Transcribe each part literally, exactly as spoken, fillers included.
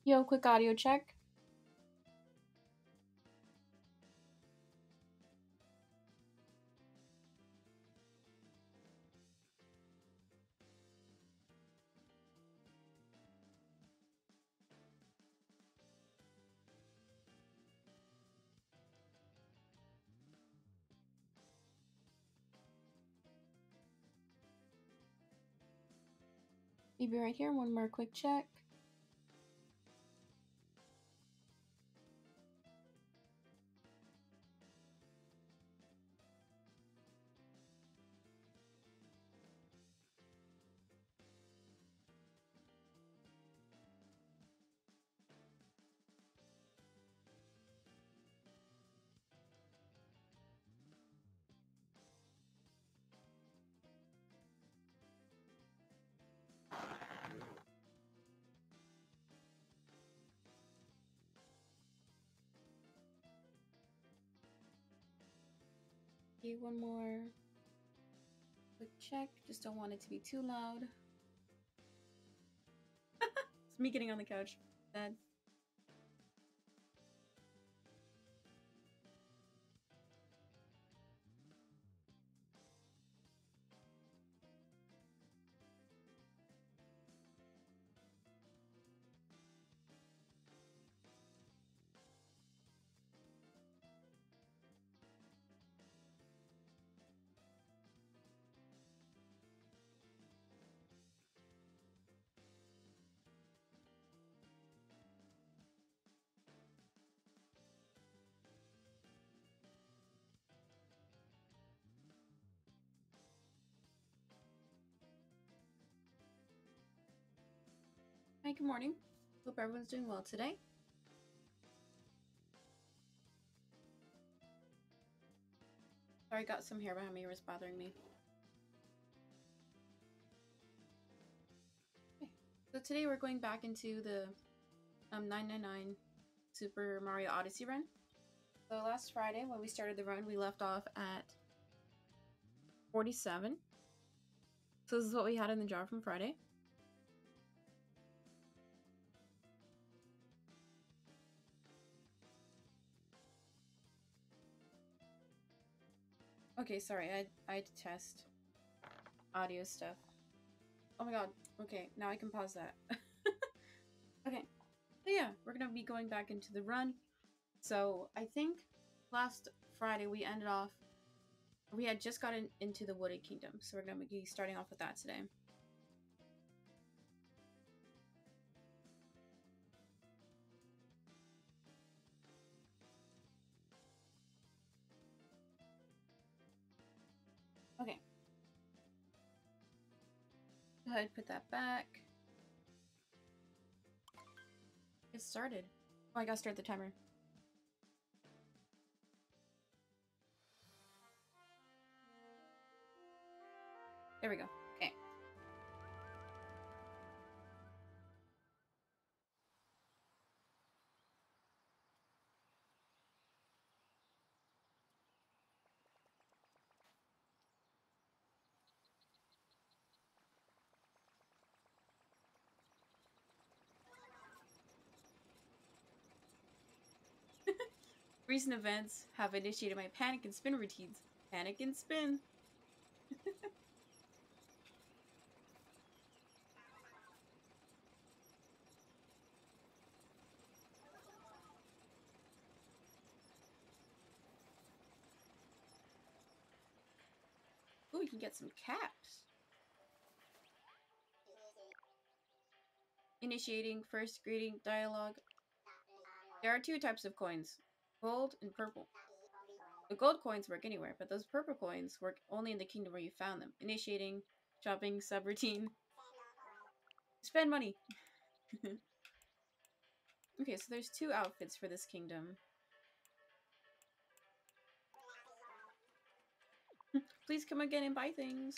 Yo, quick audio check. You'll be right here. One more quick check. Okay, one more quick check. Just don't want it to be too loud. It's me getting on the couch. Sad. Hi, good morning. Hope everyone's doing well today. Sorry, I got some hair behind me. It was bothering me. Okay. So today we're going back into the um, nine nine nine Super Mario Odyssey run. So last Friday when we started the run, we left off at forty-seven. So this is what we had in the jar from Friday. Okay, sorry, I, I had to test audio stuff. Oh my god, okay, now I can pause that. Okay, so yeah, we're gonna be going back into the run. So I think last Friday we ended off, we had just gotten into the Wooded Kingdom, so we're gonna be starting off with that today. Okay. Go ahead, put that back. It started. Oh, I gotta start the timer. There we go. Okay. Recent events have initiated my panic and spin routines. Panic and spin. Ooh, we can get some caps. Initiating first greeting dialogue. There are two types of coins, gold and purple. The gold coins work anywhere, but those purple coins work only in the kingdom where you found them. Initiating shopping subroutine. Spend money. Okay, so there's two outfits for this kingdom. Please come again and buy things.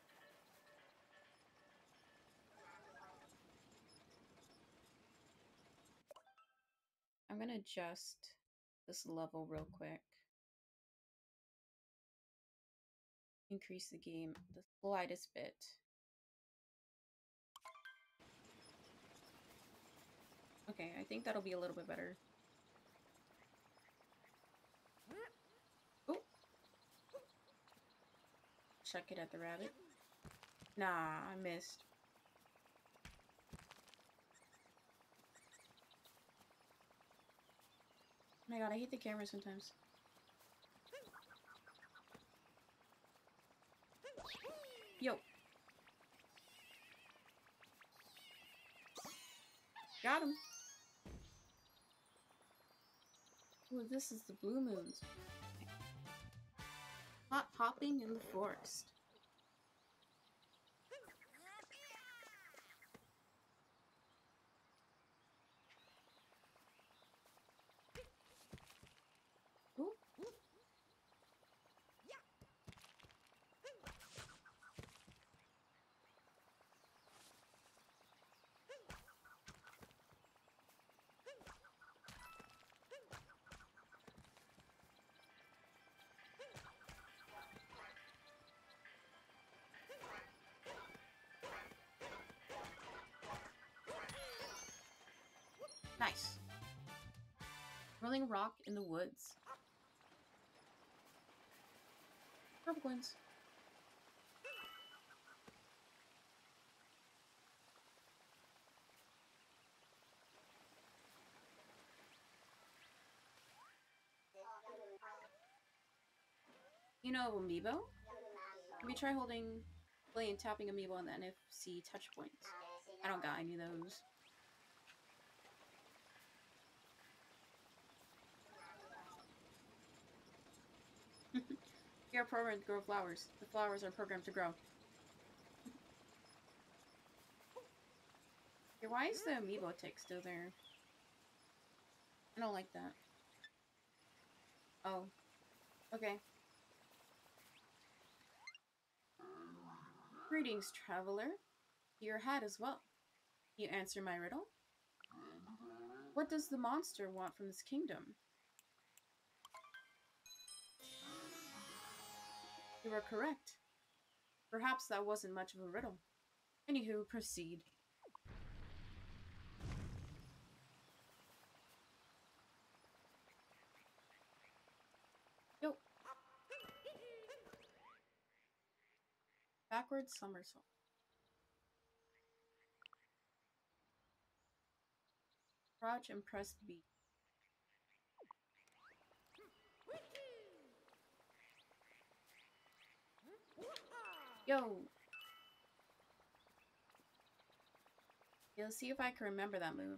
I'm gonna adjust this level real quick. Increase the game the slightest bit. Okay, I think that'll be a little bit better. Oh! Chuck it at the rabbit. Nah, I missed. Oh my god, I hate the camera sometimes. Yo! Got him! Ooh, this is the blue moons. Hot hopping in the forest. Ooh. Nice. Rolling rock in the woods. Purple coins. You know Amiibo? Can we try holding, play and tapping Amiibo on the N F C touch points? I don't got any of those. We are programmed to grow flowers. The flowers are programmed to grow. Okay, why is the Amiibo tick still there? I don't like that. Oh. Okay. Greetings, traveler. Your hat as well. You answer my riddle? What does the monster want from this kingdom? You were correct. Perhaps that wasn't much of a riddle. Anywho, proceed. Yo. Backward somersault. Crouch and press B. Yo! Yeah, let's see if I can remember that move.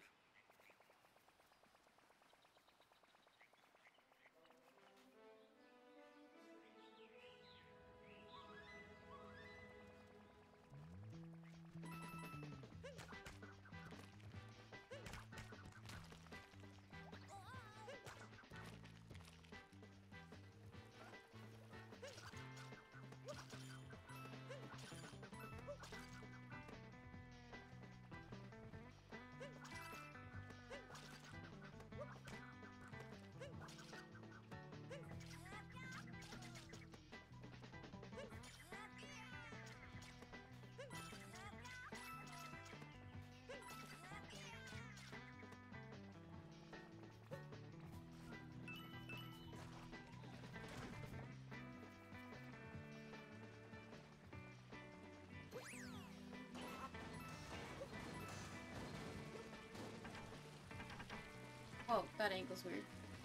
Whoa, that angle's weird.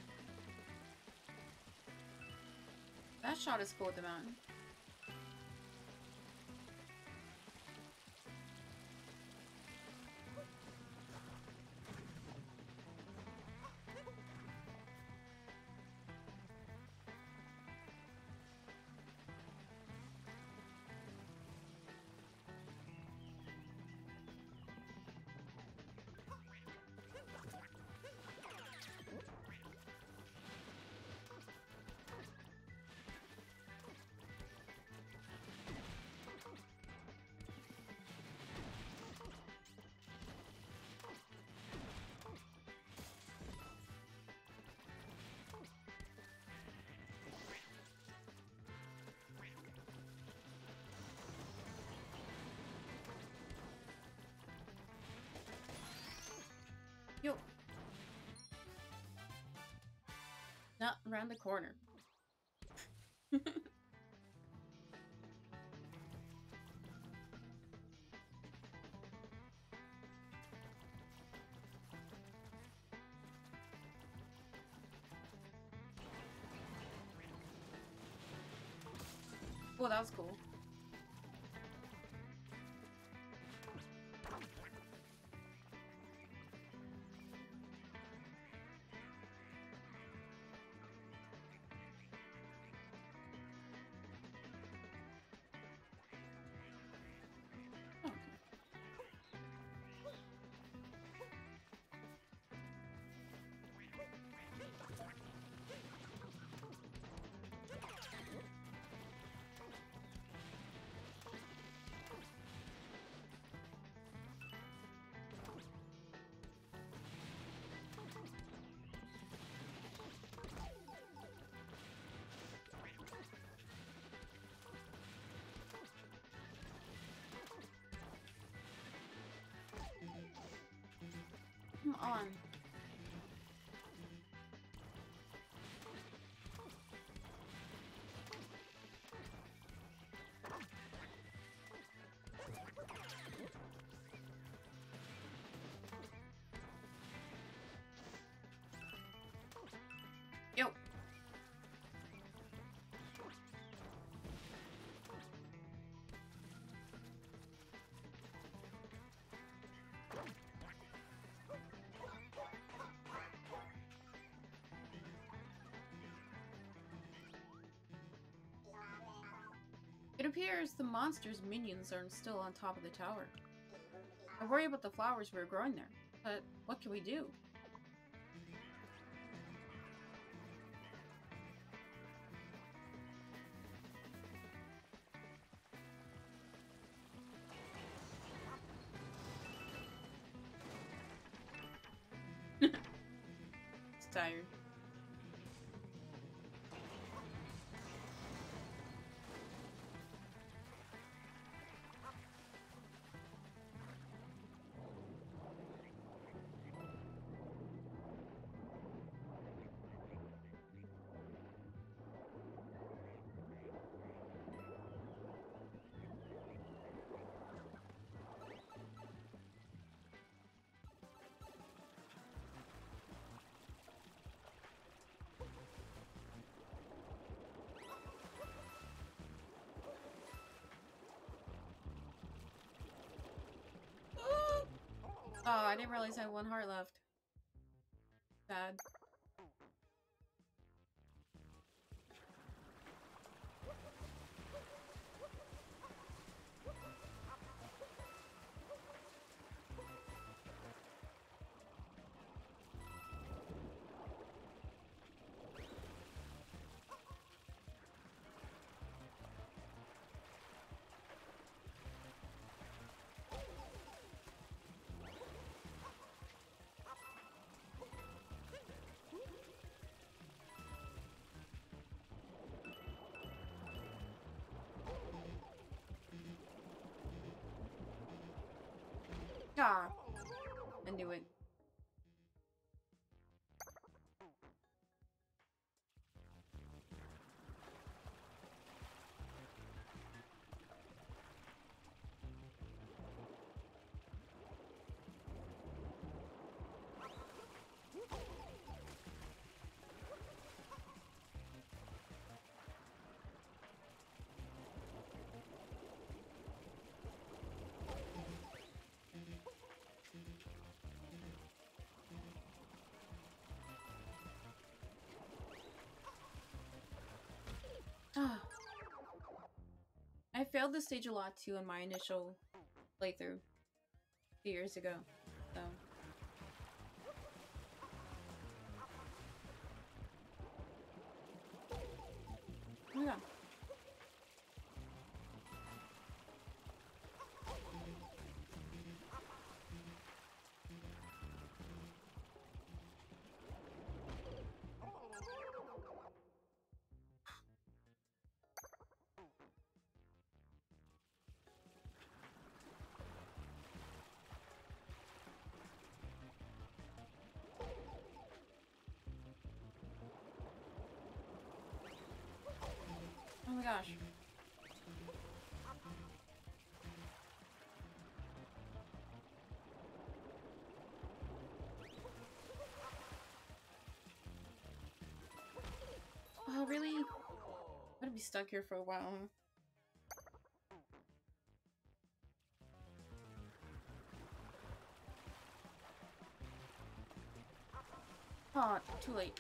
That shot is cool with the mountain. Not around the corner. Oh, that was cool. Come on. Yo. It appears the monster's minions are still on top of the tower. I worry about the flowers we're growing there, but what can we do? It's tired. Oh, I didn't realize I had one heart left. Sad. Ah, I knew it. Ah. I failed this stage a lot too in my initial playthrough a few years ago, so. Oh my god. my gosh. Oh, really? I'm gonna be stuck here for a while. Huh? Oh, too late.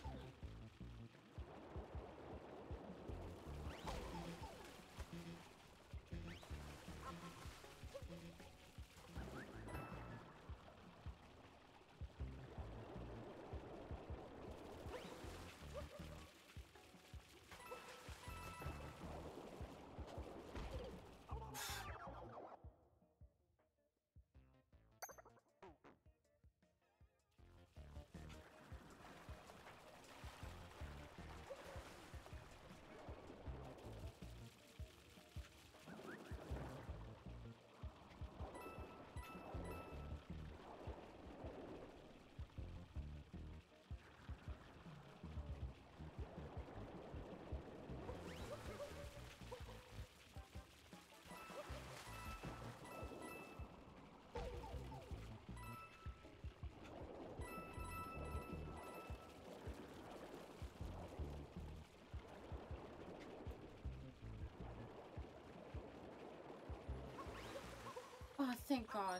Oh, thank God.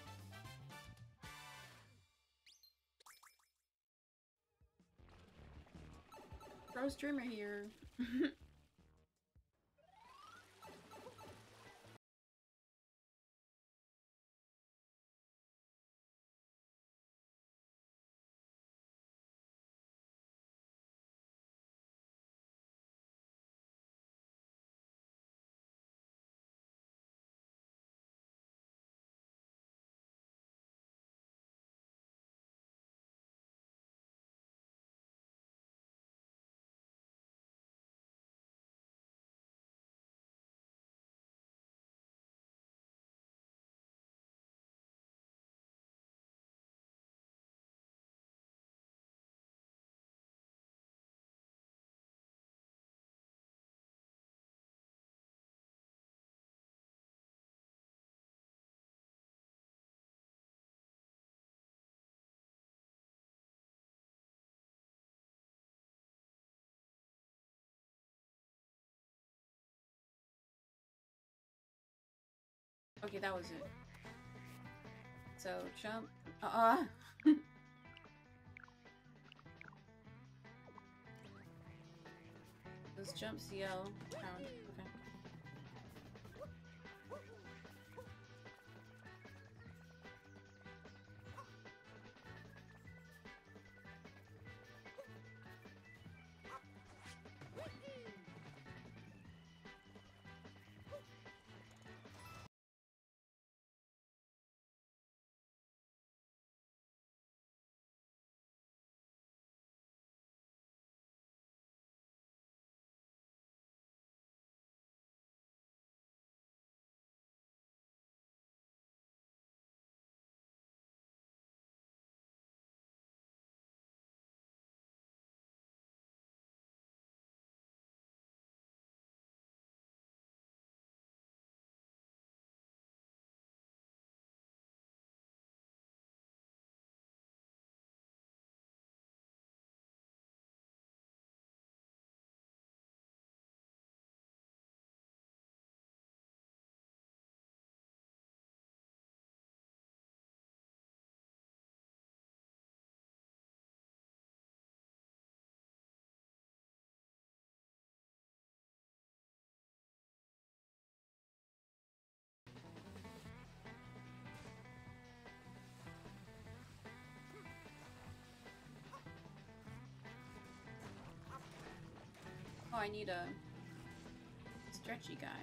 Rose Dreamer here. Okay, that was it. So, jump. Uh-uh. Let's jump C L. Pound. Okay. Oh, I need a stretchy guy.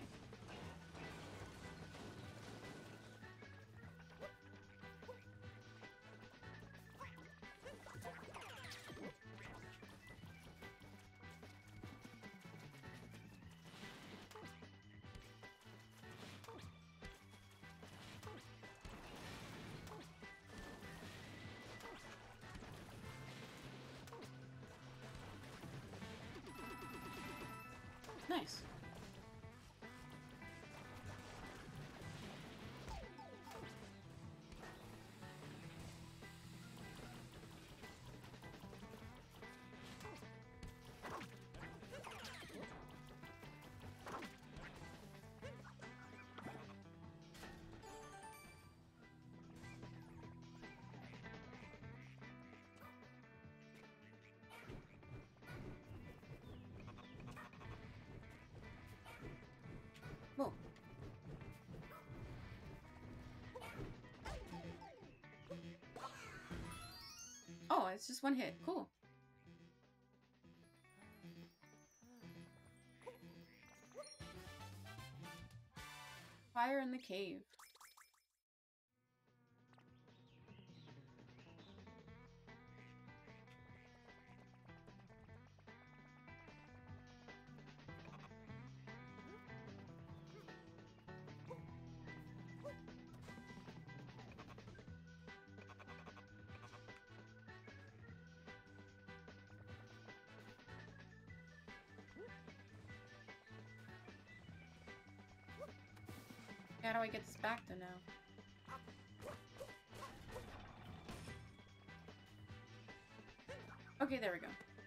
Nice. it's just one hit. Cool. Fire in the cave. How do I get this back though now? Okay, there we go.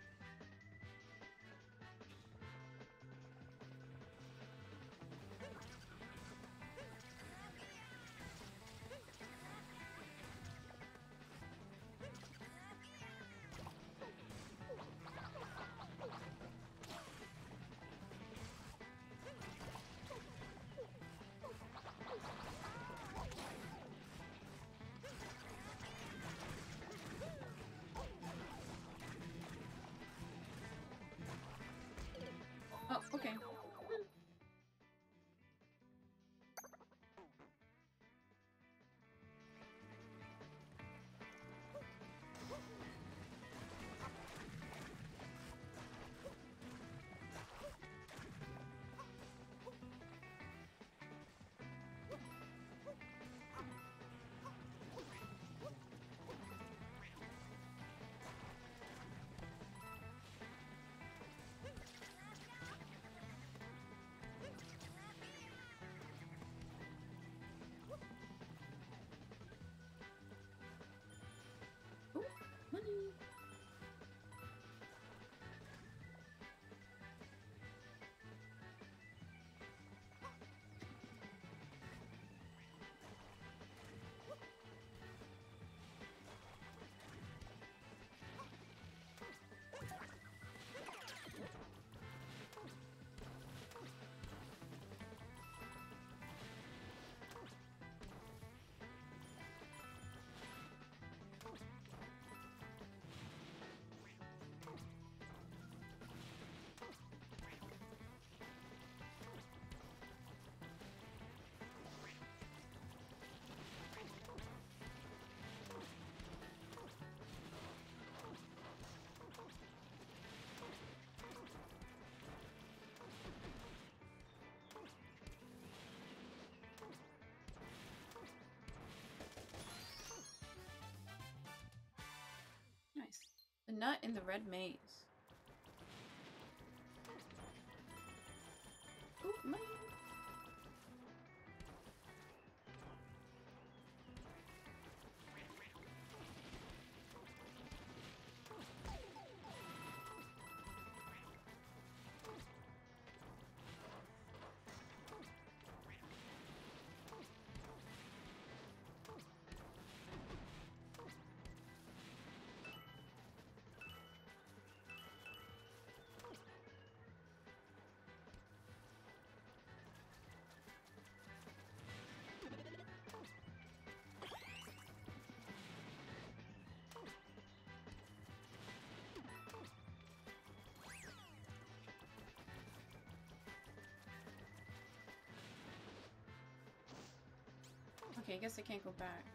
Oh, okay. Ooh, money. Nice. The nut in the red maze. Ooh, money. Okay, I guess I can't go back.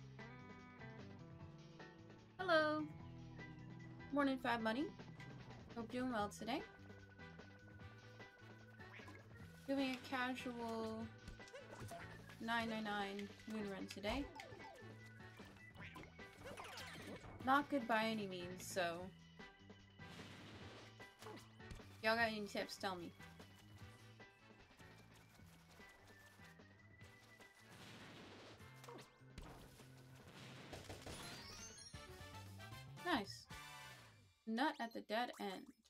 Hello. Morning, Fab Money. Hope doing well today. Doing a casual nine nine nine moon run today. Not good by any means, so... Y'all got any tips? Tell me. Nice. Nut at the dead end.